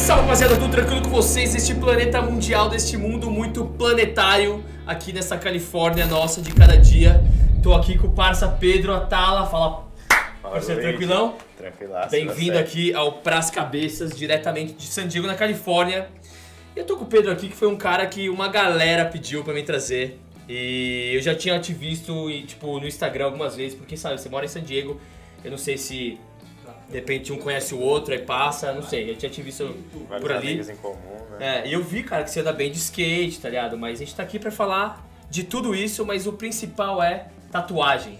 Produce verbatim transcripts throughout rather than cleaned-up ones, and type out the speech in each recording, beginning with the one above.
Salve, rapaziada, tudo tranquilo com vocês? Este planeta mundial, deste mundo muito planetário, aqui nessa Califórnia nossa de cada dia. Tô aqui com o parça Pedro Atala. Fala, parceiro, tranquilão? Tranquilaço. Bem-vindo aqui ao Pras Cabeças, diretamente de San Diego, na Califórnia. E eu tô com o Pedro aqui, que foi um cara que uma galera pediu pra me trazer. E eu já tinha te visto tipo, no Instagram algumas vezes, porque sabe, você mora em San Diego, eu não sei se de repente um conhece o outro, aí passa, não sei, eu tinha te visto Vários por ali. amigos em comum, né? É, e eu vi, cara, que você anda bem de skate, tá ligado? Mas a gente tá aqui pra falar de tudo isso, mas o principal é tatuagem.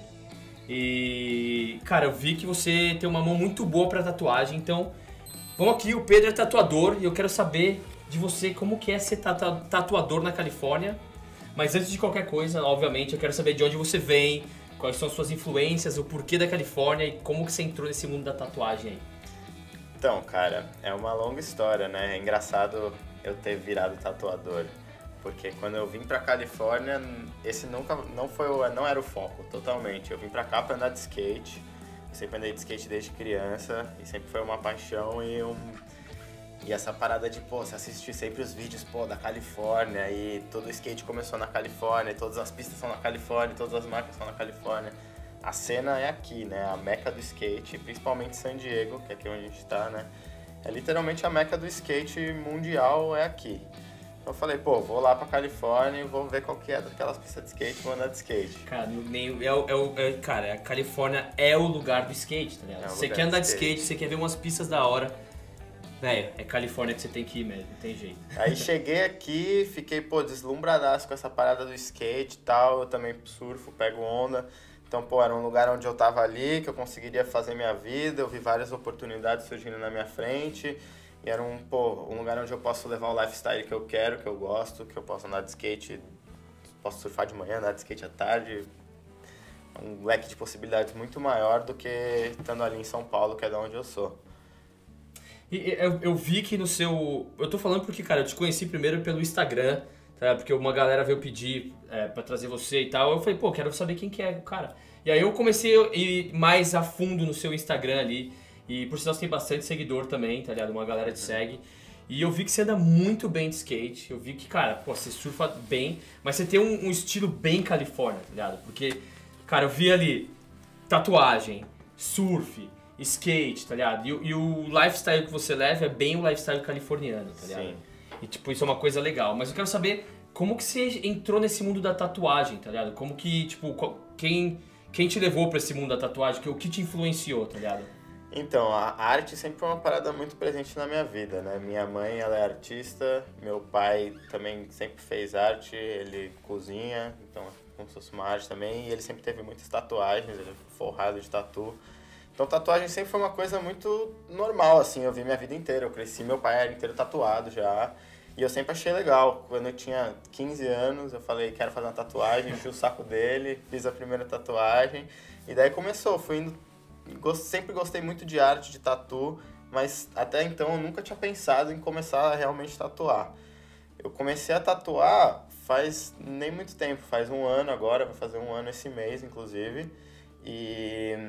E, cara, eu vi que você tem uma mão muito boa pra tatuagem, então vamos aqui, o Pedro é tatuador e eu quero saber de você como que é ser tatu tatuador na Califórnia. Mas antes de qualquer coisa, obviamente, eu quero saber de onde você vem, quais são as suas influências, o porquê da Califórnia e como que você entrou nesse mundo da tatuagem aí. Então, cara, é uma longa história, né? É engraçado eu ter virado tatuador, porque quando eu vim pra Califórnia, esse nunca não foi o, não era o foco, totalmente. Eu vim pra cá pra andar de skate, eu sempre andei de skate desde criança e sempre foi uma paixão e um E essa parada de, pô, você assistir sempre os vídeos, pô, da Califórnia e todo o skate começou na Califórnia, todas as pistas são na Califórnia, todas as marcas são na Califórnia. A cena é aqui, né? A meca do skate, principalmente San Diego, que é aqui onde a gente tá, né? É literalmente a meca do skate mundial, é aqui. Então eu falei, pô, vou lá pra Califórnia e vou ver qual que é daquelas pistas de skate e vou andar de skate. Cara, nem, é, o- é, o- é, cara, a Califórnia é o lugar do skate, tá ligado? É o Você lugar quer do andar de skate. skate, você quer ver umas pistas da hora. Velho, é Califórnia que você tem que ir mesmo, não tem jeito. Aí cheguei aqui, fiquei, pô, deslumbradaço com essa parada do skate e tal, eu também surfo, pego onda. Então, pô, era um lugar onde eu tava ali, que eu conseguiria fazer minha vida, eu vi várias oportunidades surgindo na minha frente. E era um, pô, um lugar onde eu posso levar o lifestyle que eu quero, que eu gosto, que eu posso andar de skate, posso surfar de manhã, andar de skate à tarde. Um leque de possibilidades muito maior do que estando ali em São Paulo, que é de onde eu sou. E eu, eu vi que no seu... Eu tô falando porque, cara, eu te conheci primeiro pelo Instagram, tá? Porque uma galera veio pedir é, pra trazer você e tal. Eu falei, pô, quero saber quem que é o cara. E aí eu comecei a ir mais a fundo no seu Instagram ali. E por sinal você tem bastante seguidor também, tá ligado? Uma galera te segue. E eu vi que você anda muito bem de skate. Eu vi que, cara, pô, você surfa bem, mas você tem um, um estilo bem Califórnia, tá ligado? Porque, cara, eu vi ali tatuagem, surf, skate, tá ligado? E, e o lifestyle que você leva é bem o lifestyle californiano, tá ligado? Sim. E tipo, isso é uma coisa legal. Mas eu quero saber como que você entrou nesse mundo da tatuagem, tá ligado? Como que, tipo, qual- quem, quem te levou pra esse mundo da tatuagem? Que, o que te influenciou, tá ligado? Então, a arte sempre foi uma parada muito presente na minha vida, né? Minha mãe, ela é artista, meu pai também sempre fez arte, ele cozinha, então é como se fosse uma arte também, e ele sempre teve muitas tatuagens, ele é forrado de tatu. Então tatuagem sempre foi uma coisa muito normal, assim, eu vi minha vida inteira, eu cresci, meu pai era inteiro tatuado já, e eu sempre achei legal. Quando eu tinha quinze anos, eu falei, quero fazer uma tatuagem, enchi o saco dele, fiz a primeira tatuagem, e daí começou, fui indo, gost- sempre gostei muito de arte, de tatu, mas até então eu nunca tinha pensado em começar a realmente tatuar. Eu comecei a tatuar faz nem muito tempo, faz um ano agora, vai fazer um ano esse mês, inclusive, e...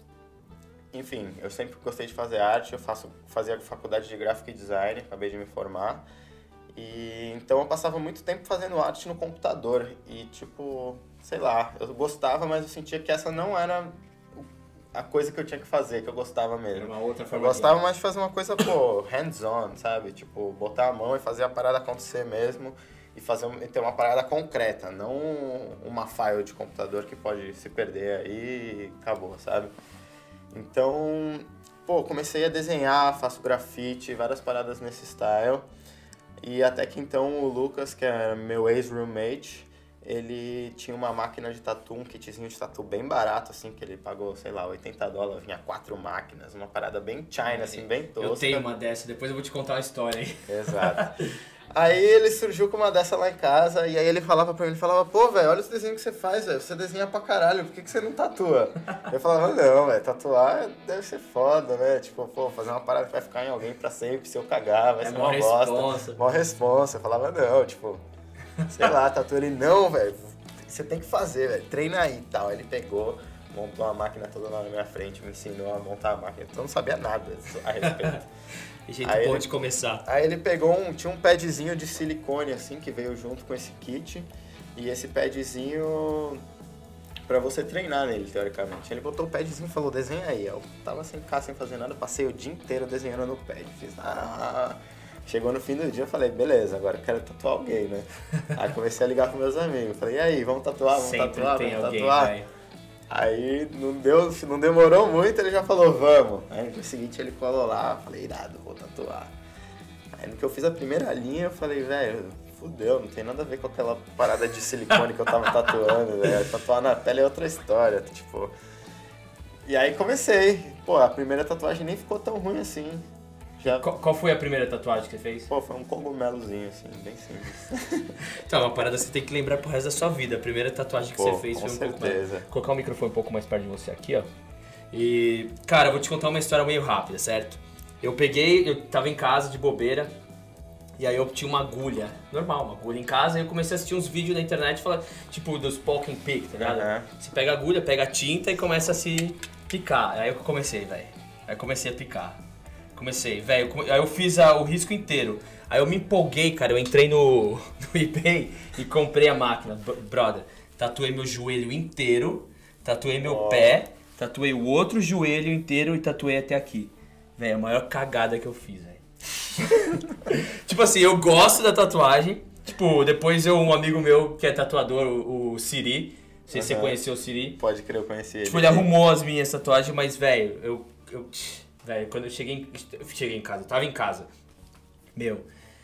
Enfim, eu sempre gostei de fazer arte, eu faço, fazia faculdade de gráfica e design, acabei de me formar. E então eu passava muito tempo fazendo arte no computador e tipo, sei lá, eu gostava, mas eu sentia que essa não era o- a coisa que eu tinha que fazer, que eu gostava Era mesmo. uma outra Eu forma gostava mais de fazer uma coisa, pô, hands-on, sabe? Tipo, botar a mão e fazer a parada acontecer mesmo e fazer um- e ter uma parada concreta, não uma file de computador que pode se perder aí e acabou, sabe? Então, pô, comecei a desenhar, faço grafite, várias paradas nesse style. E até que então o Lucas, que é meu ex-roommate, ele tinha uma máquina de tatu, um kitzinho de tatu bem barato, assim, que ele pagou, sei lá, oitenta dólares, vinha quatro máquinas, uma parada bem China, assim, bem tosca. Eu tenho uma dessa, depois eu vou te contar uma história aí. Exato. Aí ele surgiu com uma dessa lá em casa, e aí ele falava pra mim, ele falava, pô, velho, olha os desenhos que você faz, velho, você desenha pra caralho, por que, que você não tatua? Eu falava, não, velho, tatuar deve ser foda, né? Tipo, pô, fazer uma parada que vai ficar em alguém pra sempre, se eu cagar, vai É ser mó uma responsa. bosta. Mó responsa. Eu falava, não, tipo, sei lá, tatu ele, não, velho, você tem que fazer, velho, treina aí e tal. Aí ele pegou, montou a máquina toda lá na minha frente, me ensinou a montar a máquina. Então eu não sabia nada a respeito. E jeito aí bom ele, de começar. Aí ele pegou um, tinha um padzinho de silicone assim, que veio junto com esse kit. E esse padzinho pra você treinar nele, teoricamente. Ele botou o padzinho e falou, desenha aí. Eu tava sem cá, sem fazer nada, passei o dia inteiro desenhando no pad. Fiz, ah... Chegou no fim do dia, eu falei, beleza, agora eu quero tatuar alguém, né? Aí comecei a ligar com meus amigos. Falei, e aí, vamos tatuar, vamos Sempre tatuar, tem vamos alguém, tatuar. véio. Aí não, deu, não demorou muito, ele já falou, vamos. Aí no dia seguinte ele colou lá, falei, irado, vou tatuar. Aí no que eu fiz a primeira linha, eu falei, velho, fudeu, não tem nada a ver com aquela parada de silicone que eu tava tatuando, velho. Tatuar na pele é outra história, tipo... E aí comecei. Pô, a primeira tatuagem nem ficou tão ruim assim. Já... Qual, qual foi a primeira tatuagem que você fez? Pô, foi um cogumelozinho, assim, bem simples. Então, uma parada que você tem que lembrar pro resto da sua vida. A primeira tatuagem que Pô, você fez com foi um certeza. pouco mais... Vou colocar o microfone um pouco mais perto de você aqui, ó. E, cara, eu vou te contar uma história meio rápida, certo? Eu peguei, eu tava em casa de bobeira, e aí eu tinha uma agulha, normal, uma agulha em casa, e eu comecei a assistir uns vídeos na internet, falando, tipo, dos poke and pick, tá ligado? Uhum. Você pega a agulha, pega a tinta e começa a se picar. Aí eu comecei, velho. Aí eu comecei a picar. Comecei, velho, aí eu fiz a, o risco inteiro. Aí eu me empolguei, cara, eu entrei no, no eBay e comprei a máquina, brother. Tatuei meu joelho inteiro, tatuei meu oh. pé, tatuei o outro joelho inteiro e tatuei até aqui. Velho, a maior cagada que eu fiz, velho. Tipo assim, eu gosto da tatuagem. Tipo, depois eu, um amigo meu que é tatuador, o, o Siri, não sei se uhum. você conheceu o Siri. Pode crer, eu conheci ele. Tipo, ele arrumou as minhas tatuagens, mas, velho, eu... eu velho, quando eu cheguei em, eu cheguei em casa, eu tava em casa, meu...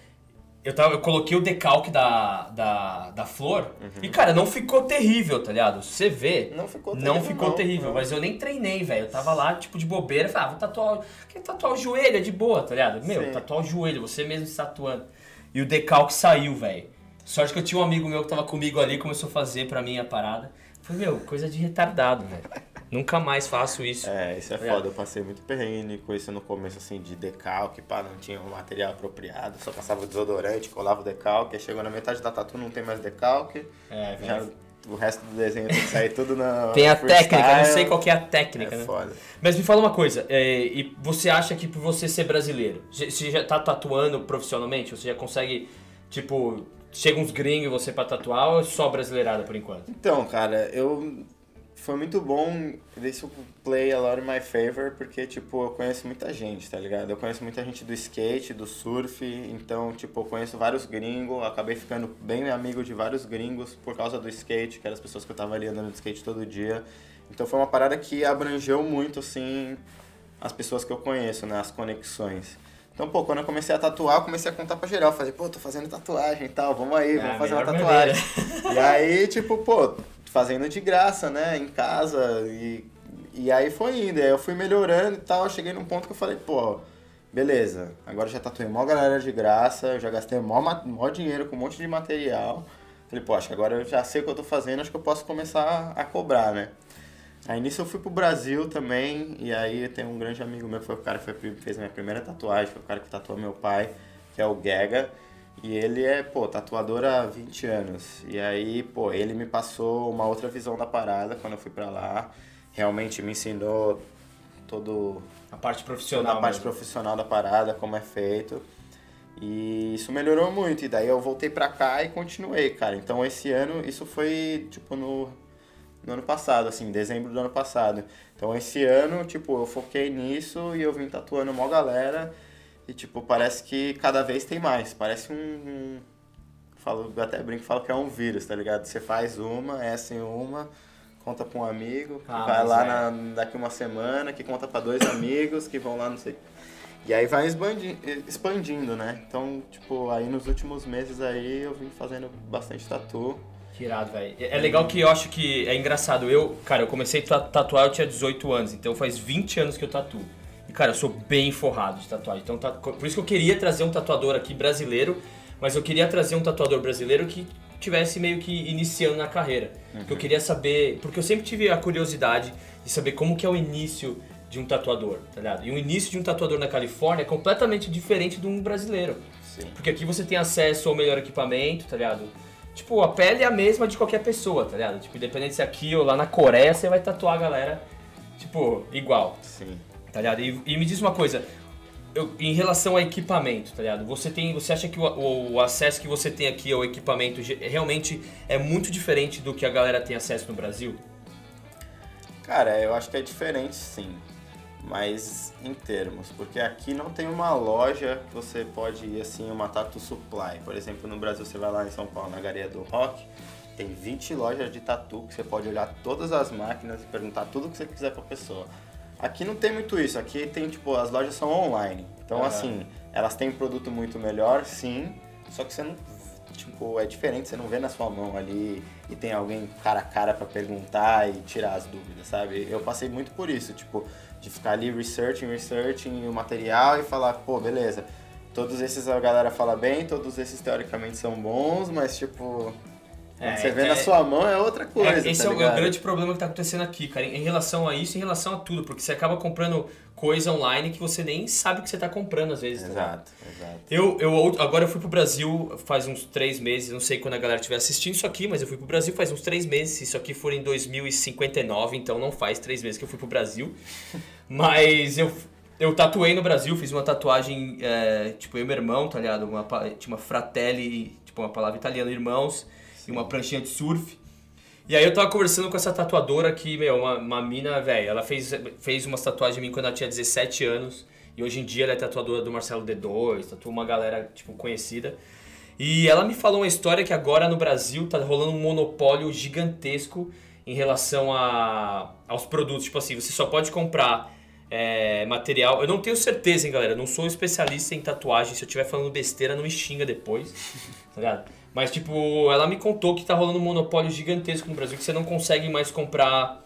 Eu, tava, eu coloquei o decalque da, da, da flor uhum. e, cara, não ficou terrível, tá ligado? Você vê, não ficou terrível, não ficou não, terrível, não. Mas eu nem treinei, velho. Eu tava lá, tipo, de bobeira, falei, ah, vou tatuar, quer tatuar o joelho, é de boa, tá ligado? Meu, Sim. tatuar o joelho, você mesmo se tatuando. E o decalque saiu, velho. Sorte que eu tinha um amigo meu que tava comigo ali, começou a fazer pra mim a parada. Falei, meu, coisa de retardado, velho. Nunca mais faço isso. É, isso é tá foda. Eu passei muito perrengue com isso no começo, assim, de decalque, pá, não tinha um material apropriado, só passava o desodorante, colava o decalque, aí chegou na metade da tatu, não tem mais decalque. É, já velho. O resto do desenho tem que sair tudo na Tem a freestyle. técnica, não sei qual que é a técnica, é né? Foda. Mas me fala uma coisa, é, e você acha que por você ser brasileiro, você já tá tatuando profissionalmente? Você já consegue, tipo, chega uns gringos e você pra tatuar ou é só brasileirada por enquanto? Então, cara, eu... Foi muito bom, isso play a lot in my favor, porque, tipo, eu conheço muita gente, tá ligado? Eu conheço muita gente do skate, do surf, então, tipo, eu conheço vários gringos, acabei ficando bem amigo de vários gringos por causa do skate, que eram as pessoas que eu tava ali andando de skate todo dia. Então foi uma parada que abrangeu muito, assim, as pessoas que eu conheço, né, as conexões. Então, pô, quando eu comecei a tatuar, eu comecei a contar pra geral, falei, pô, tô fazendo tatuagem e tal, vamos aí, vamos ah, fazer uma tatuagem. Maneira. E aí, tipo, pô... fazendo de graça, né, em casa, e, e aí foi indo, aí eu fui melhorando e tal, eu cheguei num ponto que eu falei, pô, beleza, agora já tatuei mó galera de graça, eu já gastei mó, mó dinheiro com um monte de material, falei, pô, acho que agora eu já sei o que eu tô fazendo, acho que eu posso começar a cobrar, né. Aí nisso eu fui pro Brasil também, e aí tem um grande amigo meu, que foi o cara que foi, fez minha primeira tatuagem, foi o cara que tatuou meu pai, que é o Gega. E ele é, pô, tatuador há vinte anos. E aí, pô, ele me passou uma outra visão da parada quando eu fui pra lá. Realmente me ensinou todo... A parte profissional. Toda a parte mesmo. profissional da parada, como é feito. E isso melhorou muito. E daí eu voltei pra cá e continuei, cara. Então esse ano, isso foi, tipo, no, no ano passado, assim, dezembro do ano passado. Então esse ano, tipo, eu foquei nisso e eu vim tatuando mó galera. E, tipo, parece que cada vez tem mais. Parece um... um falo, eu até brinco, falo que é um vírus, tá ligado? Você faz uma, essa em uma, conta pra um amigo, que ah, vai lá é. na, daqui uma semana, que conta pra dois amigos, que vão lá, não sei... E aí vai expandindo, expandindo, né? Então, tipo, aí nos últimos meses aí eu vim fazendo bastante tatu. Que irado, velho. É legal que eu acho que é engraçado. Eu, cara, eu comecei a tatuar, eu tinha dezoito anos, então faz vinte anos que eu tatuo. Cara, eu sou bem forrado de tatuagem, então por isso que eu queria trazer um tatuador aqui brasileiro, mas eu queria trazer um tatuador brasileiro que tivesse meio que iniciando na carreira. Uhum. Porque eu queria saber, porque eu sempre tive a curiosidade de saber como que é o início de um tatuador, tá ligado? E o início de um tatuador na Califórnia é completamente diferente de um brasileiro. Sim. Porque aqui você tem acesso ao melhor equipamento, tá ligado? tipo, a pele é a mesma de qualquer pessoa, tá ligado? Tipo, independente se aqui ou lá na Coreia, você vai tatuar a galera, tipo, igual. Sim. Tá ligado? E, e me diz uma coisa, eu, em relação ao equipamento, tá ligado? Você, tem, você acha que o, o, o acesso que você tem aqui ao equipamento realmente é muito diferente do que a galera tem acesso no Brasil? Cara, eu acho que é diferente sim, mas em termos, porque aqui não tem uma loja que você pode ir assim, uma tattoo supply. Por exemplo, no Brasil você vai lá em São Paulo, na Galeria do Rock, tem vinte lojas de tattoo que você pode olhar todas as máquinas e perguntar tudo que você quiser pra pessoa. Aqui não tem muito isso, aqui tem tipo, as lojas são online, então uhum. assim, elas têm produto muito melhor, sim, só que você não, tipo, é diferente, você não vê na sua mão ali e tem alguém cara a cara pra perguntar e tirar as dúvidas, sabe? Eu passei muito por isso, tipo, de ficar ali researching, researching o material e falar, pô, beleza, todos esses a galera fala bem, todos esses teoricamente são bons, mas tipo... É, você vê é, na sua mão é outra coisa, é, Esse tá é ligado? o grande problema que tá acontecendo aqui, cara, em relação a isso, em relação a tudo, porque você acaba comprando coisa online que você nem sabe que você tá comprando às vezes. Exato, tá exato. Eu, eu, agora eu fui pro Brasil faz uns três meses, não sei quando a galera estiver assistindo isso aqui, mas eu fui pro Brasil faz uns três meses, se isso aqui for em dois mil e cinquenta e nove, então não faz três meses que eu fui pro Brasil, mas eu... Eu tatuei no Brasil, fiz uma tatuagem, é, tipo, eu e meu irmão, tá ligado? Uma, tinha uma fratelli, tipo, uma palavra italiana, irmãos, e uma pranchinha de surf. E aí eu tava conversando com essa tatuadora que, meu, uma, uma mina, velho, ela fez, fez umas tatuagens em mim quando ela tinha dezessete anos. E hoje em dia ela é tatuadora do Marcelo D dois, tatua uma galera, tipo, conhecida. E ela me falou uma história que agora no Brasil tá rolando um monopólio gigantesco em relação a, aos produtos. Tipo assim, você só pode comprar é, material... Eu não tenho certeza, hein, galera, eu não sou especialista em tatuagem. Se eu estiver falando besteira, não me xinga depois, tá ligado? Mas, tipo, ela me contou que tá rolando um monopólio gigantesco no Brasil, que você não consegue mais comprar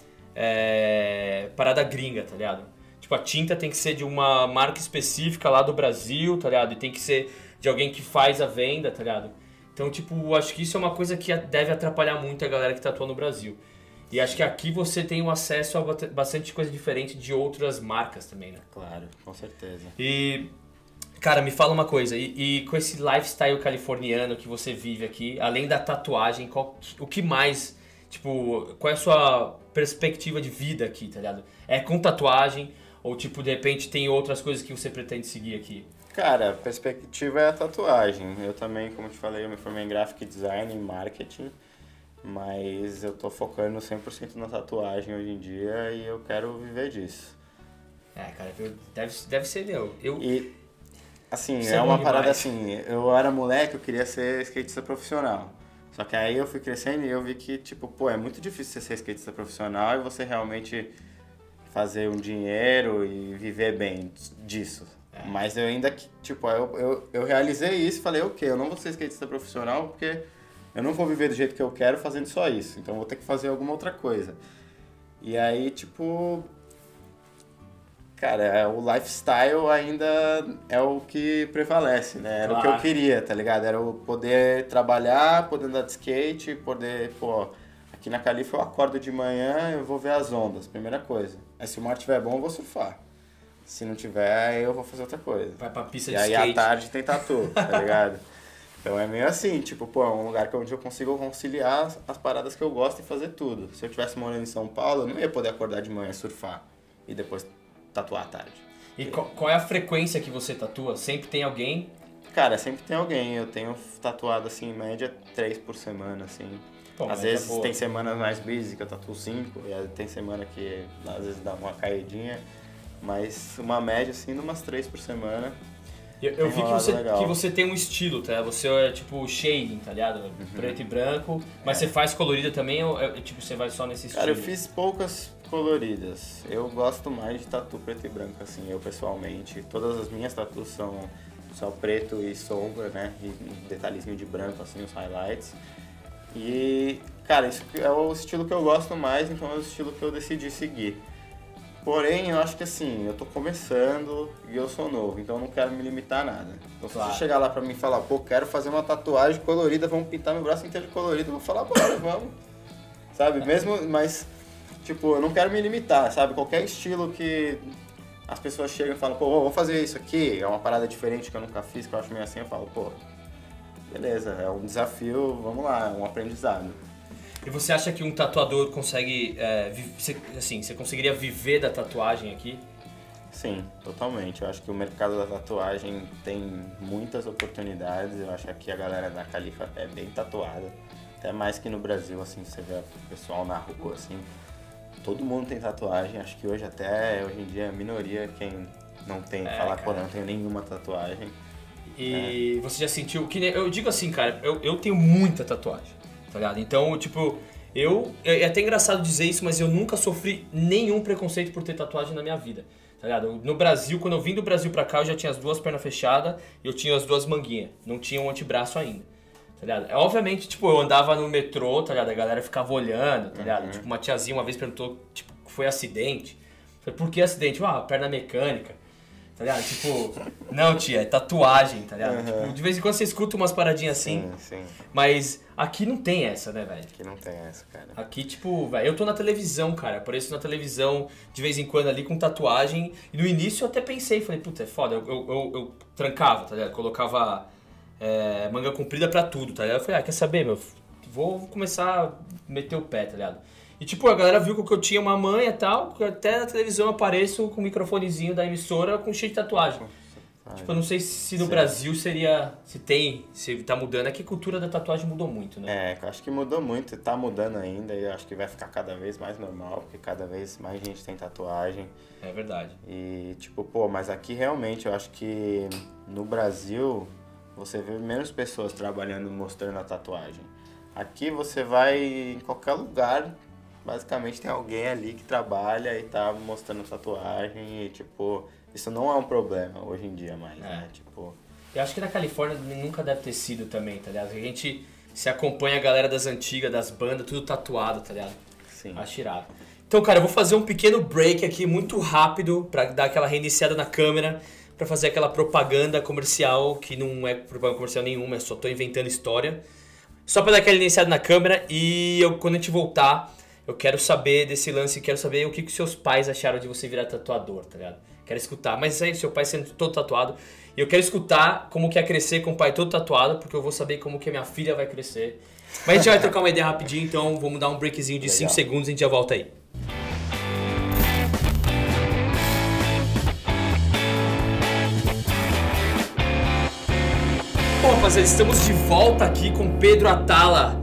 é, parada gringa, tá ligado? Tipo, a tinta tem que ser de uma marca específica lá do Brasil, tá ligado? E tem que ser de alguém que faz a venda, tá ligado? Então, tipo, acho que isso é uma coisa que deve atrapalhar muito a galera que tatua no Brasil. E acho que aqui você tem um acesso a bastante coisa diferente de outras marcas também, né? Claro, com certeza. E... Cara, me fala uma coisa, e, e com esse lifestyle californiano que você vive aqui, além da tatuagem, qual, o que mais, tipo, qual é a sua perspectiva de vida aqui, tá ligado? É com tatuagem ou, tipo, de repente tem outras coisas que você pretende seguir aqui? Cara, a perspectiva é a tatuagem. Eu também, como eu te falei, eu me formei em graphic design e marketing, mas eu tô focando cem por cento na tatuagem hoje em dia e eu quero viver disso. É, cara, deve, deve ser meu. Eu... E... Assim, Isso é uma é parada demais. assim, eu era moleque, eu queria ser skatista profissional. Só que aí eu fui crescendo e eu vi que, tipo, pô, é muito difícil você ser skatista profissional e você realmente fazer um dinheiro e viver bem disso. É. Mas eu ainda, tipo, eu, eu, eu realizei isso e falei, ok, eu não vou ser skatista profissional porque eu não vou viver do jeito que eu quero fazendo só isso. Então eu vou ter que fazer alguma outra coisa. E aí, tipo... Cara, o lifestyle ainda é o que prevalece, né? Era claro. O que eu queria, tá ligado? Era o poder trabalhar, poder andar de skate, poder, pô... Aqui na Califa eu acordo de manhã, eu vou ver as ondas, primeira coisa. Aí se o mar estiver bom, eu vou surfar. Se não tiver, eu vou fazer outra coisa. Vai pra pista e de skate. skate. E aí à tarde tem tatu, tá ligado? Então é meio assim, tipo, pô, é um lugar onde eu consigo conciliar as, as paradas que eu gosto e fazer tudo. Se eu estivesse morando em São Paulo, eu não ia poder acordar de manhã, surfar e depois tatuar à tarde. E qual, qual é a frequência que você tatua? Sempre tem alguém? Cara, sempre tem alguém. Eu tenho tatuado, assim, em média, três por semana, assim. Pô, às vezes é tem semanas mais busy que eu tatuo cinco, e tem semana que às vezes dá uma caidinha, mas uma média, assim, de umas três por semana. Eu, eu vi que você, que você tem um estilo, tá? Você é tipo shading, tá ligado? Uhum. Preto e branco, mas é. Você faz colorida também ou é, tipo, você vai só nesse estilo? Cara, eu fiz poucas coloridas. Eu gosto mais de tatu preto e branco, assim, eu pessoalmente. Todas as minhas tatus são só preto e sombra, né? E detalhezinho de branco, assim, os highlights. E, cara, isso é o estilo que eu gosto mais, então é o estilo que eu decidi seguir. Porém, eu acho que assim, eu tô começando e eu sou novo, então eu não quero me limitar a nada. Então se você chegar lá pra mim e falar, pô, quero fazer uma tatuagem colorida, vamos pintar meu braço inteiro de colorido, eu vou falar, bora, vamos. Sabe, mesmo, mas, tipo, eu não quero me limitar, sabe? Qualquer estilo que as pessoas chegam e falam, pô, vou fazer isso aqui, é uma parada diferente que eu nunca fiz, que eu acho meio assim, eu falo, pô, beleza, é um desafio, vamos lá, é um aprendizado. E você acha que um tatuador consegue, é, assim, você conseguiria viver da tatuagem aqui? Sim, totalmente. Eu acho que o mercado da tatuagem tem muitas oportunidades. Eu acho que aqui a galera da Califa é bem tatuada. Até mais que no Brasil, assim, você vê o pessoal na rua, assim. Todo mundo tem tatuagem. Acho que hoje até, hoje em dia, é a minoria quem não tem. É, fala, pô, não tenho nenhuma tatuagem. E é. Você já sentiu... que eu digo assim, cara, eu, eu tenho muita tatuagem, tá ligado? Então, tipo... Eu, é até engraçado dizer isso, mas eu nunca sofri nenhum preconceito por ter tatuagem na minha vida. Tá ligado? No Brasil, quando eu vim do Brasil pra cá, eu já tinha as duas pernas fechadas e eu tinha as duas manguinhas. Não tinha um antebraço ainda. Tá ligado? É, obviamente, tipo, eu andava no metrô, tá ligado? A galera ficava olhando, tá ligado? Uhum. Tipo, uma tiazinha uma vez perguntou, tipo, foi acidente? Eu falei, por que acidente? Ah, perna mecânica. Tá ligado? Tipo, não, tia, é tatuagem, tá ligado? Uhum. Tipo, de vez em quando você escuta umas paradinhas assim. Sim, sim. Mas aqui não tem essa, né, velho? Aqui não tem essa, cara. Aqui, tipo, velho, eu tô na televisão, cara. Apareço na televisão de vez em quando ali com tatuagem. E no início eu até pensei, falei, puta, é foda. Eu, eu, eu, eu trancava, tá ligado? Colocava é, manga comprida pra tudo, tá ligado? Eu falei, ah, quer saber, meu? Vou começar a meter o pé, tá ligado? E tipo, a galera viu que eu tinha uma manha e tal, até na televisão eu apareço com o microfonezinho da emissora com cheio de tatuagem. Nossa, tipo, eu não sei se no Sim. Brasil seria, se tem, se tá mudando. É que a cultura da tatuagem mudou muito, né? É, eu acho que mudou muito, tá mudando ainda e eu acho que vai ficar cada vez mais normal, porque cada vez mais gente tem tatuagem. É verdade. E tipo, pô, mas aqui realmente eu acho que no Brasil você vê menos pessoas trabalhando mostrando a tatuagem. Aqui você vai em qualquer lugar, basicamente tem alguém ali que trabalha e tá mostrando tatuagem e, tipo, isso não é um problema hoje em dia mais, é. né? Tipo... Eu acho que na Califórnia nunca deve ter sido também, tá ligado? A gente se acompanha a galera das antigas, das bandas, tudo tatuado, tá ligado? Sim. Acho irado. Então, cara, eu vou fazer um pequeno break aqui, muito rápido, pra dar aquela reiniciada na câmera, pra fazer aquela propaganda comercial, que não é propaganda comercial nenhuma, eu só tô inventando história. Só pra dar aquela iniciada na câmera e eu, quando a gente voltar... Eu quero saber desse lance, quero saber o que, que seus pais acharam de você virar tatuador, tá ligado? Quero escutar, mas aí seu pai sendo todo tatuado. E eu quero escutar como que é crescer com o pai todo tatuado, porque eu vou saber como que a minha filha vai crescer. Mas a gente vai trocar uma ideia rapidinho, então vamos dar um breakzinho de cinco segundos e a gente já volta aí. Bom, rapaziada, estamos de volta aqui com Pedro Atala,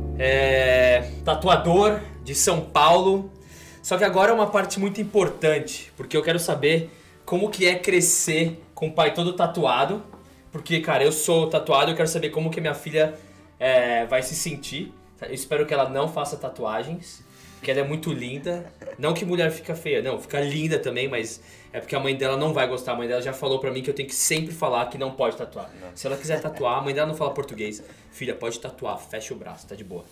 é, tatuador de São Paulo. Só que agora é uma parte muito importante, porque eu quero saber como que é crescer com o pai todo tatuado. Porque, cara, eu sou tatuado, eu quero saber como que minha filha é, vai se sentir. Eu espero que ela não faça tatuagens, porque ela é muito linda. Não que mulher fica feia, não, fica linda também, mas é porque a mãe dela não vai gostar. A mãe dela já falou pra mim que eu tenho que sempre falar que não pode tatuar. Não. Se ela quiser tatuar, a mãe dela não fala português. Filha, pode tatuar, fecha o braço, tá de boa.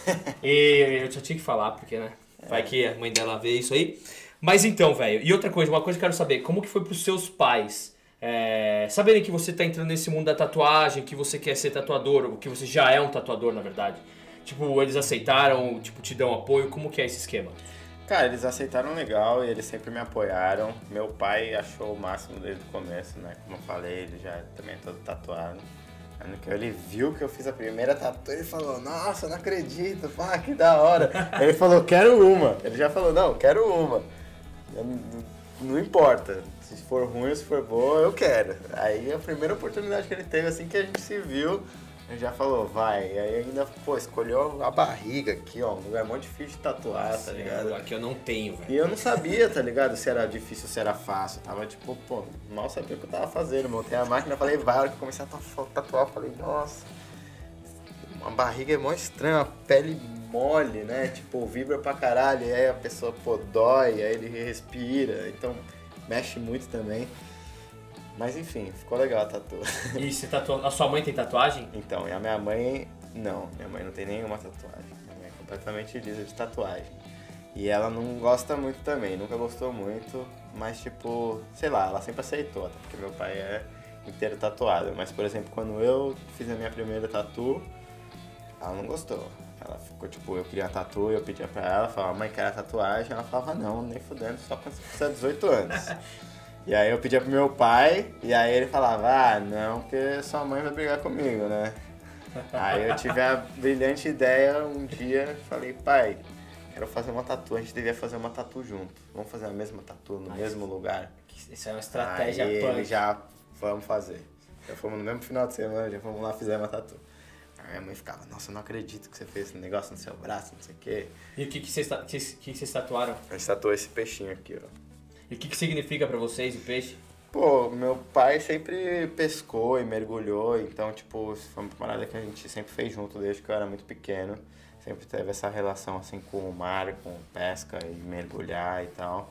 E eu já tinha que falar, porque, né, vai que a mãe dela vê isso aí. Mas então, velho, e outra coisa, uma coisa que eu quero saber, como que foi pros seus pais, é, saberem que você tá entrando nesse mundo da tatuagem, que você quer ser tatuador, ou que você já é um tatuador, na verdade? Tipo, eles aceitaram, tipo, te dão apoio, como que é esse esquema? Cara, eles aceitaram legal e eles sempre me apoiaram. Meu pai achou o máximo desde o começo, né, como eu falei, ele já também é todo tatuado. No que ele viu que eu fiz a primeira tatu, ele falou, nossa, não acredito, pá, que da hora. Ele falou, quero uma. Ele já falou, não, quero uma. Eu, não, não importa, se for ruim ou se for boa, eu quero. Aí a primeira oportunidade que ele teve, assim que a gente se viu, ele já falou, vai. E aí ainda, pô, escolheu a barriga aqui, ó, um lugar muito difícil de tatuar, nossa, tá ligado? Aqui eu não tenho, velho. E eu não sabia, tá ligado, se era difícil, se era fácil. Eu tava tipo, pô, mal sabia o que eu tava fazendo. Montei a máquina, falei, vai, a hora que eu comecei a tatuar, eu falei, nossa, uma barriga é mó estranha, uma pele mole, né? Tipo, vibra pra caralho, e aí a pessoa, pô, dói, aí ele respira, então mexe muito também. Mas enfim, ficou legal a tatu. E você tatuou... A sua mãe tem tatuagem? Então, e a minha mãe, não, minha mãe não tem nenhuma tatuagem. Minha mãe é completamente lisa de tatuagem. E ela não gosta muito também, nunca gostou muito, mas tipo, sei lá, ela sempre aceitou, até porque meu pai é inteiro tatuado. Mas, por exemplo, quando eu fiz a minha primeira tatu, ela não gostou. Ela ficou tipo, eu queria uma tatu, eu pedia pra ela, falava, mãe, quero a tatuagem. Ela falava, não, nem fudendo, só quando você fizer dezoito anos. E aí eu pedia pro meu pai, e aí ele falava, ah, não, porque sua mãe vai brigar comigo, né? Aí eu tive a brilhante ideia um dia, falei, pai, quero fazer uma tatu, a gente devia fazer uma tatu junto. Vamos fazer a mesma tatu no Ai, mesmo lugar. Isso é uma estratégia Aí punk. ele já, vamos fazer. Já fomos no mesmo final de semana, já fomos lá, fizemos uma tatu. Aí minha mãe ficava, nossa, eu não acredito que você fez esse negócio no seu braço, não sei o quê. E o que, que, vocês, que, que vocês tatuaram? A gente tatuou esse peixinho aqui, ó. E o que, que significa pra vocês o peixe? Pô, meu pai sempre pescou e mergulhou, então, tipo, foi uma parada que a gente sempre fez junto desde que eu era muito pequeno. Sempre teve essa relação, assim, com o mar, com pesca e mergulhar e tal.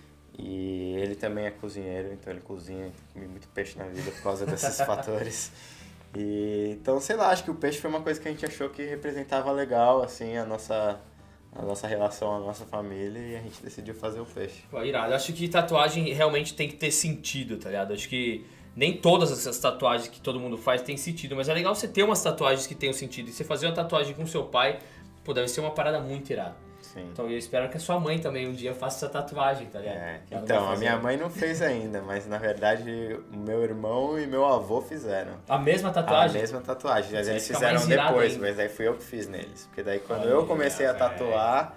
E ele também é cozinheiro, então ele cozinha, come muito peixe na vida por causa desses fatores. E, então, sei lá, acho que o peixe foi uma coisa que a gente achou que representava legal, assim, a nossa, a nossa relação, a nossa família, e a gente decidiu fazer o peixe. Pô, irado. Eu acho que tatuagem realmente tem que ter sentido, tá ligado? Acho que nem todas essas tatuagens que todo mundo faz tem sentido, mas é legal você ter umas tatuagens que tenham sentido. E você fazer uma tatuagem com seu pai, pô, deve ser uma parada muito irada. Sim. Então eu espero que a sua mãe também um dia faça essa tatuagem, tá ligado? É, então, a minha mãe não fez ainda, mas na verdade o meu irmão e meu avô fizeram. A mesma tatuagem? A mesma tatuagem, mas eles fica fizeram mais irado depois, ainda. mas aí fui eu que fiz neles. Porque daí quando Olha, eu comecei a velho. tatuar,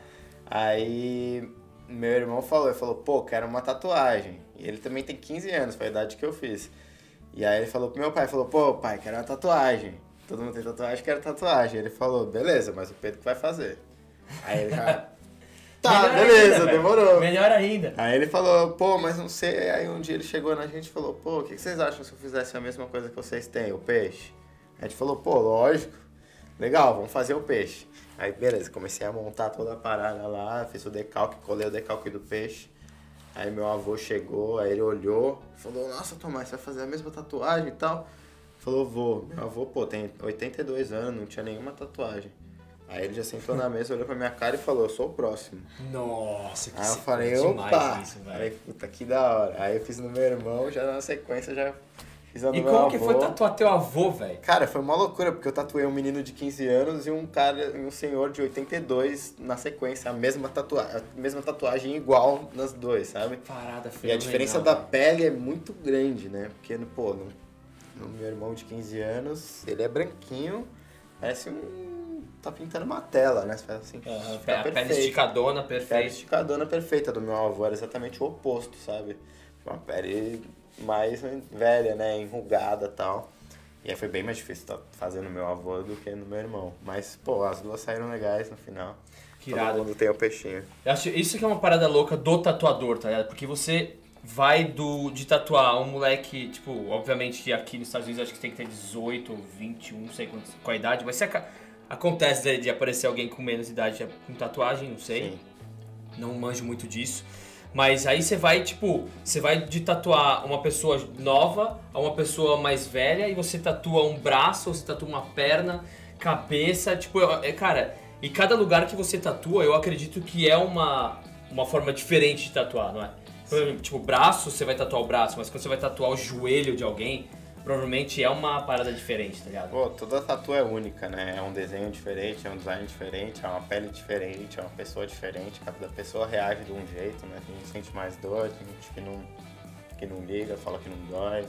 aí meu irmão falou, ele falou, pô, quero uma tatuagem. E ele também tem quinze anos, foi a idade que eu fiz. E aí ele falou pro meu pai, falou, pô, pai, quero uma tatuagem. Todo mundo tem tatuagem, quero tatuagem. Ele falou, beleza, mas o Pedro que vai fazer. Aí ele já... Tá, Melhor beleza, ainda, demorou. Melhor ainda. Aí ele falou, pô, mas não sei. Aí um dia ele chegou na gente e falou, pô, o que vocês acham se eu fizesse a mesma coisa que vocês têm, o peixe? A gente falou, pô, lógico. Legal, vamos fazer o peixe. Aí beleza, comecei a montar toda a parada lá, fiz o decalque, colei o decalque do peixe. Aí meu avô chegou, aí ele olhou, falou, nossa, Tomás, você vai fazer a mesma tatuagem e tal? Falou, vou. Meu avô, pô, tem oitenta e dois anos, não tinha nenhuma tatuagem. Aí ele já sentou na mesa, olhou pra minha cara e falou, eu sou o próximo. Nossa, que Aí eu falei, opa! Isso, falei, puta, que da hora. Aí eu fiz no meu irmão, já na sequência já fiz a no E meu como avô. que foi tatuar teu avô, velho? Cara, foi uma loucura, porque eu tatuei um menino de quinze anos e um cara, um senhor de oitenta e dois na sequência, a mesma tatuagem, a mesma tatuagem igual nas duas, sabe? Parada fenomenal. E a diferença da pele é muito grande, né? Porque, pô, no, no meu irmão de quinze anos, ele é branquinho, parece um... tá pintando uma tela, né? Você faz assim, uhum, fica a perfeito. pele esticadona, perfeita. Pele esticadona perfeita do meu avô, era exatamente o oposto, sabe? Uma pele mais velha, né? Enrugada e tal. E aí foi bem mais difícil estar fazendo no meu avô do que no meu irmão. Mas, pô, as duas saíram legais no final. Que Todo irado. mundo tem o peixinho. Eu acho isso que é uma parada louca do tatuador, tá ligado? Porque você vai do, de tatuar um moleque, tipo, obviamente que aqui nos Estados Unidos acho que tem que ter dezoito, vinte e um, não sei quantos, qual a idade, mas se aca- acontece de, de aparecer alguém com menos idade com tatuagem, não sei. Sim. Não manjo muito disso. Mas aí você vai, tipo, você vai de tatuar uma pessoa nova a uma pessoa mais velha e você tatua um braço, você tatua uma perna, cabeça, tipo, é, cara, e cada lugar que você tatua, eu acredito que é uma, uma forma diferente de tatuar, não é? Por exemplo, tipo, braço, você vai tatuar o braço, mas quando você vai tatuar o joelho de alguém, provavelmente é uma parada diferente, tá ligado? Pô, toda tatu é única, né? É um desenho diferente, é um design diferente, é uma pele diferente, é uma pessoa diferente. Cada pessoa reage de um jeito, né? Tem gente que sente mais dor, tem gente que não, que não liga, fala que não dói.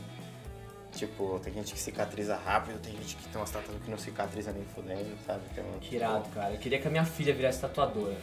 Tipo, tem gente que cicatriza rápido, tem gente que tem umas tatuagens que não cicatriza nem fudendo, sabe? Tem um... Que irado, cara. Eu queria que a minha filha virasse tatuadora.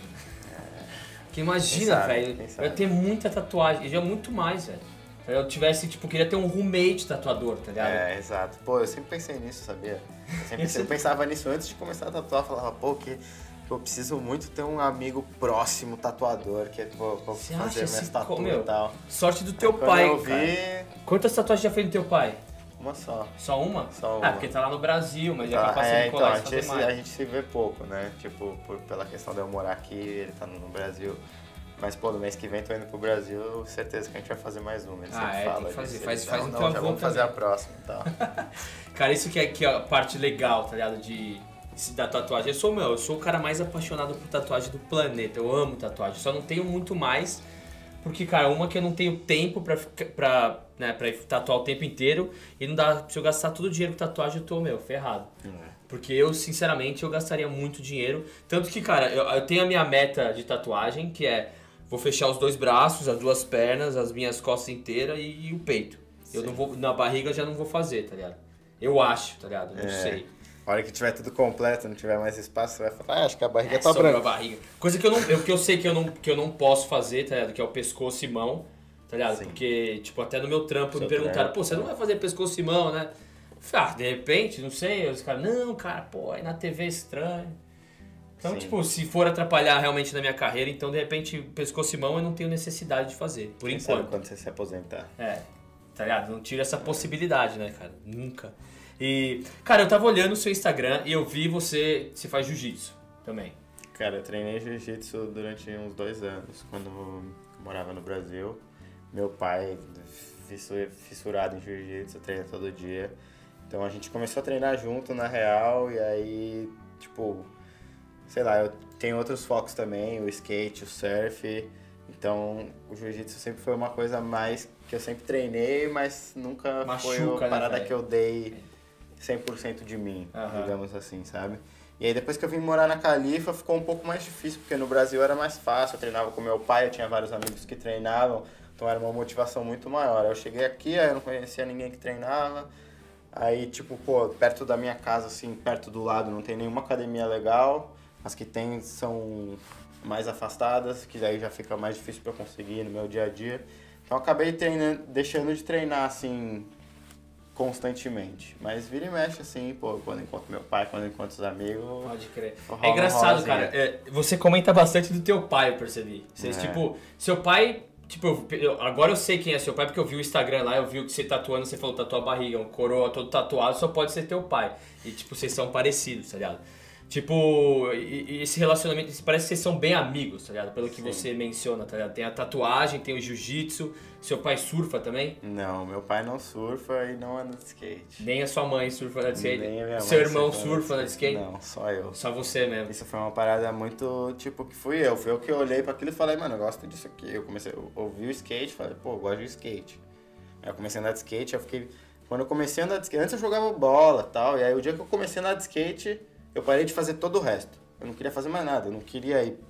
Porque imagina, Quem sabe, velho, quem eu sabe. ia ter muita tatuagem, eu ia muito mais, velho. Se eu tivesse, tipo, queria ter um roommate tatuador, tá ligado? É, exato. Pô, eu sempre pensei nisso, sabia? Eu sempre Isso- eu pensava nisso antes de começar a tatuar. Eu falava, pô, que eu preciso muito ter um amigo próximo tatuador, que é pô, pra Você fazer acha minhas esse- tatuas meu, e tal. Sorte do teu Quando pai, eu vi, cara. Quantas tatuagens já fez no teu pai? uma só. Só uma? Só Ah, uma. porque tá lá no Brasil, mas é Tá, capaz de é, ele então, colar a e fazer gente, se, mais. a gente se vê pouco, né? Tipo, por, pela questão de eu morar aqui, ele tá no Brasil. Mas, pô, no mês que vem tô indo pro Brasil, certeza que a gente vai fazer mais uma. Ele Ah, sempre é, fala tem que fazer. disso. Faz- Ele, faz não, no não, teu já avô vamos fazer a também. próxima e tal. Cara, isso que é, que é a parte legal, tá ligado? De, de- da tatuagem. Eu sou, meu, eu sou o cara mais apaixonado por tatuagem do planeta. Eu amo tatuagem. Só não tenho muito mais. Porque, cara, uma que eu não tenho tempo pra, ficar- pra, né, pra tatuar o tempo inteiro. E não dá. Se eu gastar todo o dinheiro com tatuagem, eu tô, meu, ferrado. Porque eu, sinceramente, eu gastaria muito dinheiro. Tanto que, cara, eu, eu tenho a minha meta de tatuagem, que é... Vou fechar os dois braços, as duas pernas, as minhas costas inteiras e, e o peito. Eu Sim. não vou... Na barriga eu já não vou fazer, tá ligado? Eu acho, tá ligado? Não É. sei. A hora que tiver tudo completo, não tiver mais espaço, você vai falar, ah, acho que a barriga É, tá sobrou branca. a barriga. Coisa que eu, não, eu, que eu sei que eu, não, que eu não posso fazer, tá ligado? Que é o pescoço e mão, tá ligado? Sim. Porque, tipo, até no meu trampo Seu me perguntaram, trampo, pô, você não é. vai fazer pescoço e mão, né? Eu falei, ah, de repente, não sei. Os caras, não, cara, pô, aí na T V é estranho. Então, Sim. tipo, se for atrapalhar realmente na minha carreira, então, de repente, pescoço e mão eu não tenho necessidade de fazer, por Quem enquanto. sabe quando você se aposentar. É, tá ligado? Não tira essa possibilidade, né, cara? Nunca. E, cara, eu tava olhando o seu Instagram e eu vi você, você faz jiu-jitsu também. Cara, eu treinei jiu-jitsu durante uns dois anos, quando eu morava no Brasil. Meu pai, fissurado em jiu-jitsu, treina todo dia. Então a gente começou a treinar junto, na real, e aí, tipo, sei lá, eu tenho outros focos também, o skate, o surf. Então o jiu-jitsu sempre foi uma coisa mais que eu sempre treinei, mas nunca Machuca, foi uma né, parada velho? que eu dei cem por cento de mim, Aham. digamos assim, sabe? E aí depois que eu vim morar na Califa ficou um pouco mais difícil, porque no Brasil era mais fácil, eu treinava com meu pai, eu tinha vários amigos que treinavam, então era uma motivação muito maior. Eu cheguei aqui, aí eu não conhecia ninguém que treinava, aí tipo, pô, perto da minha casa, assim, perto do lado não tem nenhuma academia legal, as que tem são mais afastadas, que daí já fica mais difícil pra eu conseguir no meu dia a dia. Então eu acabei treinando, deixando de treinar, assim, constantemente. Mas vira e mexe, assim, pô, quando encontro meu pai, quando encontro os amigos... Pode crer. rola É um engraçado, rolazinho. cara. é, você comenta bastante do teu pai, eu percebi. Vocês, É. tipo, seu pai. Tipo, eu- eu- agora eu sei quem é seu pai, porque eu vi o Instagram lá, eu vi que você tatuando, você falou tatuar a barriga, um coroa todo tatuado, só pode ser teu pai. E, tipo, vocês são parecidos, tá ligado? Tipo, e, e esse relacionamento, parece que vocês são bem amigos, tá ligado? Pelo que Sim. você menciona, tá ligado? Tem a tatuagem, tem o jiu-jitsu, seu pai surfa também? Não, meu pai não surfa e não anda de skate. Nem a sua mãe surfa na de skate? Nem a minha mãe Seu irmão surfa surfa na de skate? Não, só eu. Só você mesmo. Isso foi uma parada muito, tipo, que fui eu. Fui eu que olhei pra aquilo e falei, mano, eu gosto disso aqui. Eu comecei a ouvir o skate, falei, pô, eu gosto de skate. Aí eu comecei a andar de skate, eu fiquei... Quando eu comecei a andar de skate, antes eu jogava bola e tal, e aí o dia que eu comecei a andar de skate, eu parei de fazer todo o resto. Eu não queria fazer mais nada, eu não queria ir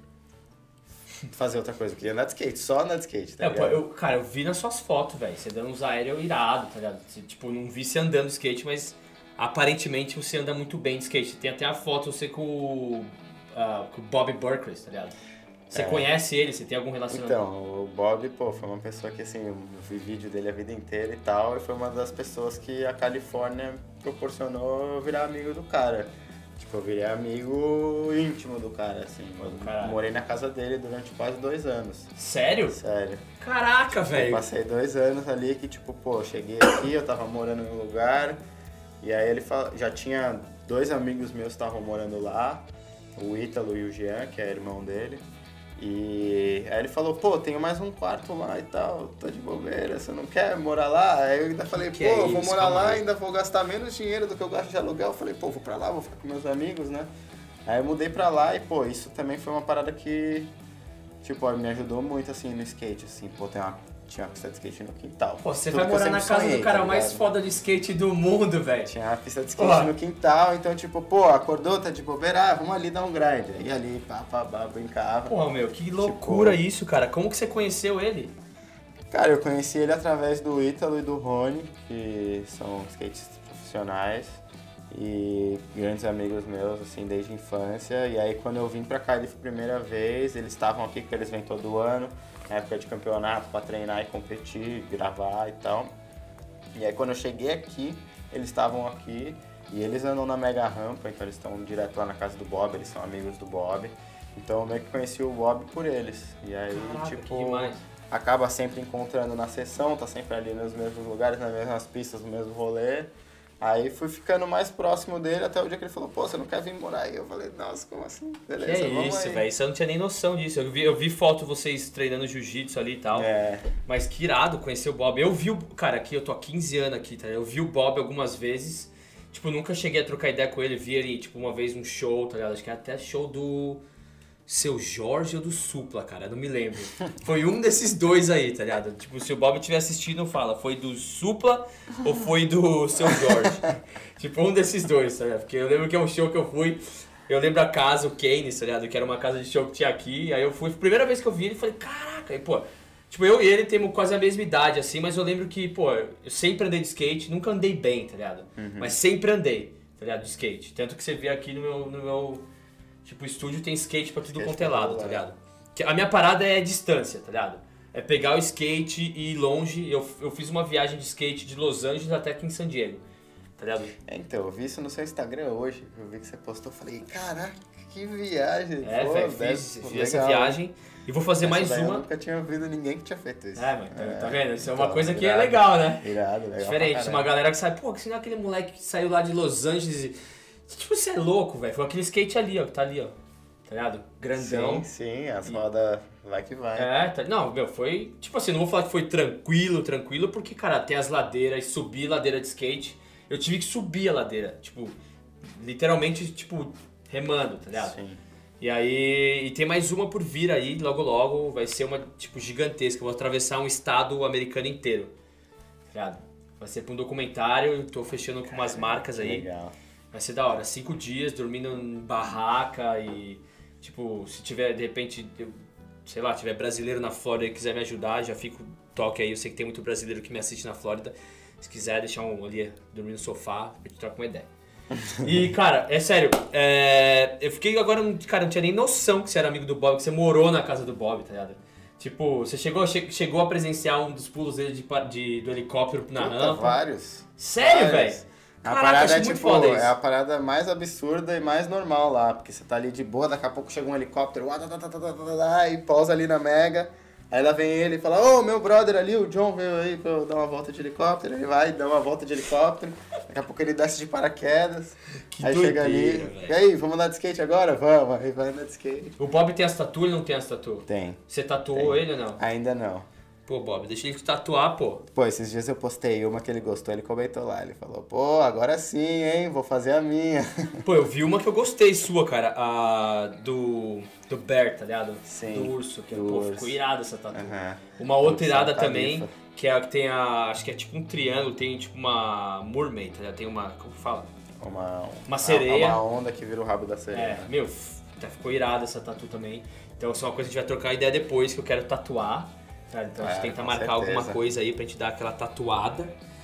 fazer outra coisa, eu queria andar de skate, só andar de skate, tá É, pô, ligado? eu, cara, eu vi nas suas fotos, velho, você dando uns aéreos irado, tá ligado? Você, tipo, não vi você andando de skate, mas aparentemente você anda muito bem de skate. Tem até a foto você com o, ah, com o Bobby Burkers, tá ligado? Você É. conhece ele? Você tem algum relacionamento? Então, o Bob, pô, foi uma pessoa que, assim, eu vi vídeo dele a vida inteira e tal, e foi uma das pessoas que a Califórnia proporcionou eu virar amigo do cara. Tipo, eu virei amigo íntimo do cara, assim. Eu Caralho. morei na casa dele durante quase dois anos. Sério? Sério. Caraca, Eu velho. passei dois anos ali que, tipo, pô, eu cheguei aqui, eu tava morando em um lugar, e aí ele fala, já tinha dois amigos meus que estavam morando lá, o Ítalo e o Jean, que é irmão dele. E aí ele falou, pô, tenho mais um quarto lá e tal, tô de bobeira, você não quer morar lá? Aí eu ainda falei, Que pô, é eu vou isso, morar calma lá, aí. ainda vou gastar menos dinheiro do que eu gasto de aluguel. Eu falei, pô, vou pra lá, vou ficar com meus amigos, né? Aí eu mudei pra lá e, pô, isso também foi uma parada que, tipo, me ajudou muito, assim, no skate, assim, pô, tem uma, tinha uma pista de skate no quintal. Pô, você Tudo vai que eu morar na sempre casa sonhei, do cara tá mais ligado? foda de skate do mundo, velho. Tinha uma pista de skate Porra. no quintal, então, tipo, pô, acordou, tá de bobeira, ah, vamos ali dar um grind. Aí ali, pá, pá, pá, brincava. Porra, meu, que loucura isso, cara. Como que você conheceu ele? Cara, eu conheci ele através do Ítalo e do Rony, que são skatistas profissionais e grandes amigos meus, assim, desde a infância. E aí, quando eu vim pra Califa a primeira vez, eles estavam aqui, porque eles vêm todo ano, na época de campeonato, pra treinar e competir, gravar e tal. E aí, quando eu cheguei aqui, eles estavam aqui e eles andam na Mega Rampa, então eles estão direto lá na casa do Bob, eles são amigos do Bob. Então, eu meio que conheci o Bob por eles. E aí, Caraca, tipo... que demais. acaba sempre encontrando na sessão, tá sempre ali nos mesmos lugares, nas mesmas pistas, no mesmo rolê. Aí fui ficando mais próximo dele até o dia que ele falou, pô, você não quer vir morar aí? Eu falei, nossa, como assim? Que Beleza, é vamos isso, aí. velho. Você não tinha nem noção disso. Eu vi, eu vi foto vocês treinando jiu-jitsu ali e tal. É, Mas que irado conhecer o Bob. Eu vi o... Cara, aqui eu tô há quinze anos aqui, tá? Eu vi o Bob algumas vezes. Tipo, nunca cheguei a trocar ideia com ele. Vi ele, tipo, uma vez num show, tá ligado? Acho que era até show do... Seu Jorge ou do Supla, cara, não me lembro. Foi um desses dois aí, tá ligado? Tipo, se o Bob estiver assistindo, fala, foi do Supla ou foi do Seu Jorge? Tipo, um desses dois, tá ligado? Porque eu lembro que é um show que eu fui, eu lembro a casa, o Keynes, tá ligado? Que era uma casa de show que tinha aqui, aí eu fui, primeira vez que eu vi ele, falei, caraca, aí, pô... Tipo, eu e ele temos quase a mesma idade, assim, mas eu lembro que, pô, eu sempre andei de skate, nunca andei bem, tá ligado? Mas sempre andei. tá ligado? De skate. Tanto que você vê aqui no meu, no meu tipo, estúdio tem skate pra tudo Skate quanto é pra lado, todo tá lado. ligado? Que a minha parada é distância, tá ligado? É pegar o skate e ir longe. Eu, eu fiz uma viagem de skate de Los Angeles até aqui em San Diego, tá ligado? É, então, eu vi isso no seu Instagram hoje. Eu vi que você postou, falei, caraca, que viagem. É, Pô, velho, deve- fiz, pô, fiz essa legal. viagem e vou fazer Essa mais daí Eu uma. nunca tinha ouvido ninguém que tinha feito isso. É, mano, tá, tá vendo? Isso é uma então, coisa que é irado. legal, né? Irado, legal. Diferente, pra uma caralho. galera que sabe, pô, que senão aquele moleque que saiu lá de Los Angeles e... Tipo, você é louco, velho. Foi aquele skate ali, ó, que tá ali, ó. Tá ligado? Grandão. Sim, sim, as rodas vai que vai. É, tá... Não, meu, foi... Tipo assim, não vou falar que foi tranquilo, tranquilo, porque, cara, tem as ladeiras, subir ladeira de skate. Eu tive que subir a ladeira, tipo... Literalmente, tipo, remando, tá ligado? Sim. E aí, e tem mais uma por vir aí, logo logo, vai ser uma, tipo, gigantesca. Eu vou atravessar um estado americano inteiro, tá ligado? Vai ser pra um documentário, tô fechando com umas marcas aí. Legal. Vai ser da hora, cinco dias dormindo em barraca e, tipo, se tiver, de repente, eu, sei lá, tiver brasileiro na Flórida e quiser me ajudar, já fico toque aí. Eu sei que tem muito brasileiro que me assiste na Flórida. Se quiser deixar um ali, dormir no sofá, a gente troca uma ideia. E, cara, é sério, é, eu fiquei agora, cara, não tinha nem noção que você era amigo do Bob, que você morou na casa do Bob, tá ligado? Tipo, você chegou, che- chegou a presenciar um dos pulos dele de, pa- de- do helicóptero na Puta, rampa. vários. Sério, Vários. velho? A Caraca, parada achei é muito tipo, foda é isso. a parada mais absurda e mais normal lá, porque você tá ali de boa, daqui a pouco chega um helicóptero, uá, tá, tá, tá, tá, tá, tá, tá, e pausa ali na Mega, aí lá vem ele e fala, ô, meu brother ali, o John veio aí pra eu dar uma volta de helicóptero, ele vai, dá uma volta de helicóptero, daqui a pouco ele desce de paraquedas, Que aí chega ali, doideira, velho. e aí, vamos andar de skate agora? Vamos, aí vai andar de skate. O Bob tem as tatu ou não tem as tatu? Tem, Você tatuou Tem. ele ou não? ainda não. Pô, Bob, deixa ele te tatuar, pô. Pô, esses dias eu postei uma que ele gostou, ele comentou lá, ele falou, pô, agora sim, hein, vou fazer a minha. Pô, eu vi uma que eu gostei sua, cara, a do do Bear, tá ligado? Sim, Do urso, que do pô, urso. ficou irada essa tatu. Aham. Uma outra Urso irada Khalifa. também, que é a que tem a, acho que é tipo um triângulo, tem tipo uma mermaid, tá ligado? Tem uma, como que fala? Uma, Uma sereia. Uma onda que vira o rabo da sereia. É, meu, f- tá, ficou irada essa tatu também. Então isso é uma coisa que a gente vai trocar ideia depois, que eu quero tatuar. Tá? Então a gente É, tenta com marcar certeza. alguma coisa aí pra gente dar aquela tatuada.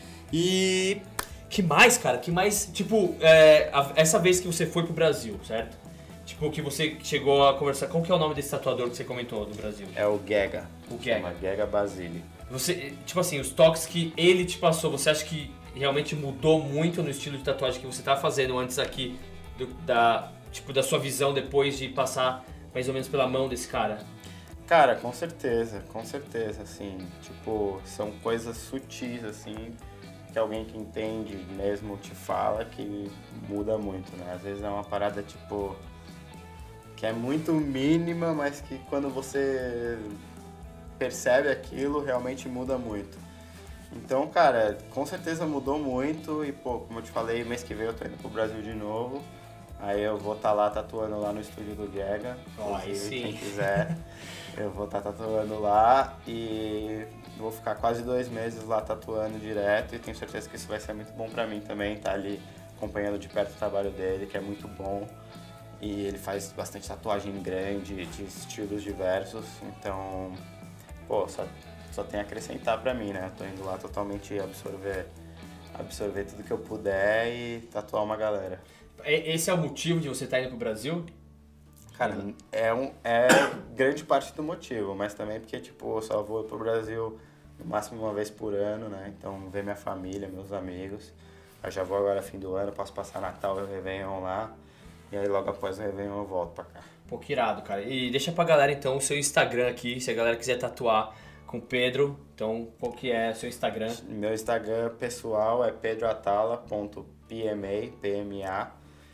E... Que mais, cara? Que mais, tipo, é, a- essa vez que você foi pro Brasil, certo? Tipo, que você chegou a conversar... Qual que é o nome desse tatuador que você comentou do Brasil? É o Gega. O Gega. Chama Gega Basile. Você, tipo assim, os toques que ele te passou, você acha que realmente mudou muito no estilo de tatuagem que você tava fazendo antes aqui, do- da, tipo, da sua visão depois de passar mais ou menos pela mão desse cara? Cara, com certeza, com certeza, assim, tipo, são coisas sutis, assim, que alguém que entende mesmo te fala que muda muito, né? Às vezes é uma parada, tipo, que é muito mínima, mas que quando você percebe aquilo, realmente muda muito. Então, cara, com certeza mudou muito e, pô, como eu te falei, mês que vem eu tô indo pro Brasil de novo. Aí eu vou estar lá tatuando lá no estúdio do Gega. Ó, aí Inclusive, sim. quem quiser, eu vou estar tatuando lá e vou ficar quase dois meses lá tatuando direto e tenho certeza que isso vai ser muito bom pra mim também, estar ali acompanhando de perto o trabalho dele, que é muito bom. E ele faz bastante tatuagem grande, de estilos diversos, então, pô, só, só tem a acrescentar pra mim, né? Eu tô indo lá totalmente absorver, absorver tudo que eu puder e tatuar uma galera. E- Esse é o motivo de você estar indo pro Brasil? Cara, é, um, é grande parte do motivo, mas também porque, tipo, eu só vou pro Brasil no máximo uma vez por ano, né? Então, ver minha família, meus amigos. Eu já vou agora fim do ano, posso passar Natal e Réveillon lá. E aí, logo após o Réveillon, eu volto pra cá. Pô, que irado, cara. E deixa pra galera, então, o seu Instagram aqui, se a galera quiser tatuar com o Pedro. Então, qual que é o seu Instagram? Meu Instagram pessoal é pedroatala ponto p m a, P M A.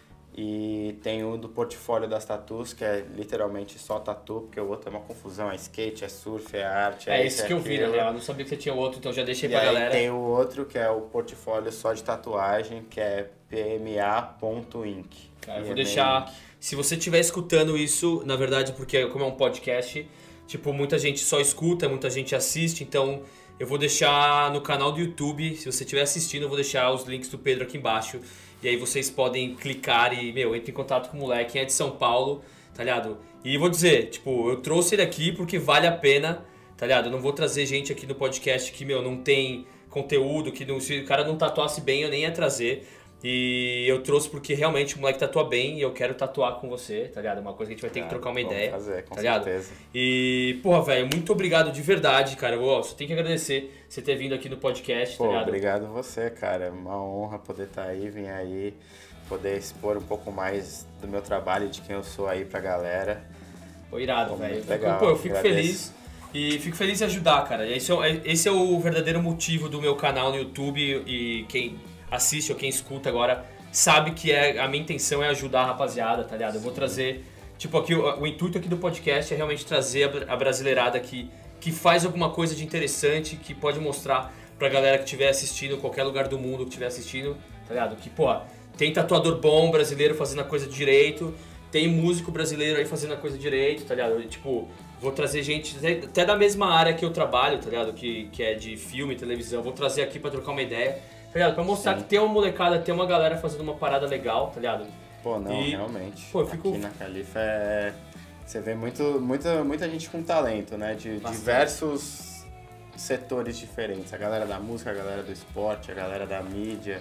E tem o do portfólio das tatus, que é literalmente só tatu, porque o outro é uma confusão, é skate, é surf, é arte, é, É isso, esse é que eu vi, na aquilo. real. Eu não sabia que você tinha outro, então já deixei E pra aí galera. tem o outro que é o portfólio só de tatuagem, que é p m a ponto inc. Cara, eu E vou é deixar... meio- Se você estiver escutando isso, na verdade, porque como é um podcast, tipo, muita gente só escuta, muita gente assiste, então eu vou deixar no canal do YouTube, se você estiver assistindo, eu vou deixar os links do Pedro aqui embaixo. E aí vocês podem clicar e, meu, entre em contato com o moleque, é de São Paulo, tá ligado? E vou dizer, tipo, eu trouxe ele aqui porque vale a pena, tá ligado? Eu não vou trazer gente aqui no podcast que, meu, não tem conteúdo, que não, se o cara não tatuasse bem, eu nem ia trazer. E eu trouxe porque realmente o moleque tatua bem e eu quero tatuar com você, tá ligado? Uma coisa que a gente vai ter que trocar uma vamos ideia. fazer, com tá ligado? certeza. E, porra, velho, muito obrigado de verdade, cara. Eu só tenho que agradecer você ter vindo aqui no podcast, Pô, tá ligado? obrigado você, cara. É uma honra poder estar aí, vir aí, poder expor um pouco mais do meu trabalho, de quem eu sou aí pra galera. Pô, irado, Pô, velho. muito legal, Pô, eu fico agradeço. feliz. E fico feliz em ajudar, cara. Esse é, esse é o verdadeiro motivo do meu canal no YouTube e quem assiste ou quem escuta agora sabe que é, a minha intenção é ajudar a rapaziada, tá ligado? Eu vou trazer, tipo, aqui o, o intuito aqui do podcast é realmente trazer a, a brasileirada que, que faz alguma coisa de interessante, que pode mostrar pra galera que estiver assistindo, qualquer lugar do mundo que estiver assistindo, tá ligado? Que, pô, tem tatuador bom brasileiro fazendo a coisa direito, tem músico brasileiro aí fazendo a coisa direito, tá ligado? Tipo, vou trazer gente até da mesma área que eu trabalho, tá ligado? Que, que é de filme, televisão, vou trazer aqui pra trocar uma ideia. Tá ligado? Pra mostrar Sim. que tem uma molecada, tem uma galera fazendo uma parada legal, tá ligado? Pô, não, e, realmente. Pô, eu fico... Aqui na Califa é... Você vê muito, muita, muita gente com talento, né? De Bastante. diversos setores diferentes. A galera da música, a galera do esporte, a galera da mídia.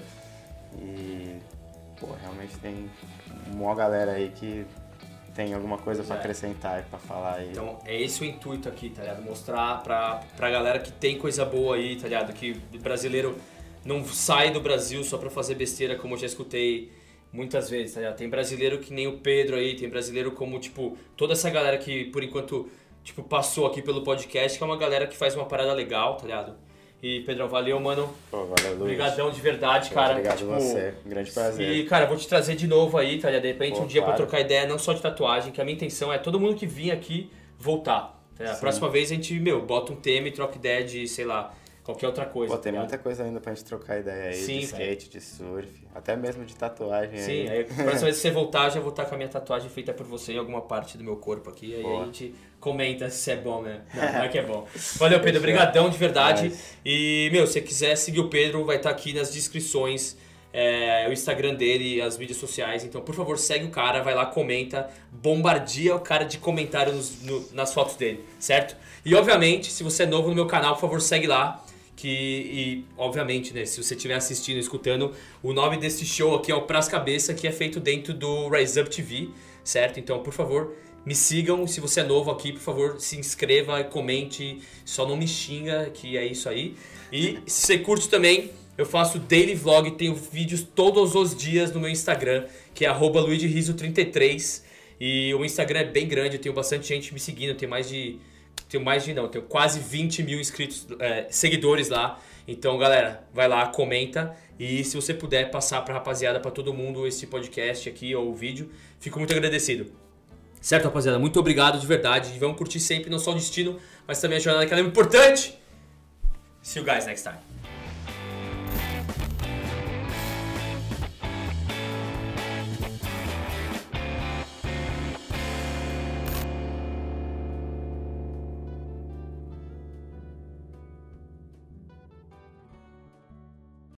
E... Pô, realmente tem uma galera aí que tem alguma coisa pra é. acrescentar e pra falar aí. Então, é esse o intuito aqui, tá ligado? Mostrar pra, pra galera que tem coisa boa aí, tá ligado? Que o brasileiro não sai do Brasil só pra fazer besteira, como eu já escutei muitas vezes, tá ligado? Tem brasileiro que nem o Pedro aí, tem brasileiro como, tipo, toda essa galera que, por enquanto, tipo, passou aqui pelo podcast, que é uma galera que faz uma parada legal, tá ligado? E, Pedrão, valeu, mano. Pô, valeu, Luiz. Obrigadão de verdade, Pô, cara. Obrigado tipo, a você, um grande prazer. E, cara, vou te trazer de novo aí, tá ligado? De repente, Pô, um dia claro. pra trocar ideia, não só de tatuagem, que a minha intenção é todo mundo que vir aqui voltar. Tá? A próxima vez a gente, meu, bota um tema e troca ideia de, sei lá, qualquer outra coisa. Pô, tem tá muita coisa ainda pra gente trocar ideia aí, Sim, de skate, de surf, até mesmo de tatuagem. Sim, aí. aí a próxima vez que você voltar, já vou estar com a minha tatuagem feita por você em alguma parte do meu corpo aqui, aí Boa. a gente comenta se é bom, né? Não, não é que é bom. Valeu, Pedro, obrigadão de verdade. Mas... E, meu, se você quiser seguir o Pedro, vai estar aqui nas descrições, é, o Instagram dele, as mídias sociais. Então, por favor, segue o cara, vai lá, comenta, bombardia o cara de comentários no, nas fotos dele, certo? E, obviamente, se você é novo no meu canal, por favor, segue lá. Que, e, obviamente, né, se você estiver assistindo, escutando, o nome desse show aqui é o Pras Cabeça, que é feito dentro do Rise Up T V, certo? Então, por favor, me sigam. Se você é novo aqui, por favor, se inscreva, comente, só não me xinga, que é isso aí. E se você curte também, eu faço daily vlog, tenho vídeos todos os dias no meu Instagram, que é arroba luigi riso trinta e três. E o Instagram é bem grande, eu tenho bastante gente me seguindo, tem mais de... Tenho mais de não, tenho quase vinte mil inscritos, é, seguidores lá. Então, galera, vai lá, comenta. E se você puder passar pra rapaziada, pra todo mundo, esse podcast aqui ou o vídeo, fico muito agradecido. Certo, rapaziada? Muito obrigado de verdade. E vamos curtir sempre não só o destino, mas também a jornada que ela é importante. See you guys next time.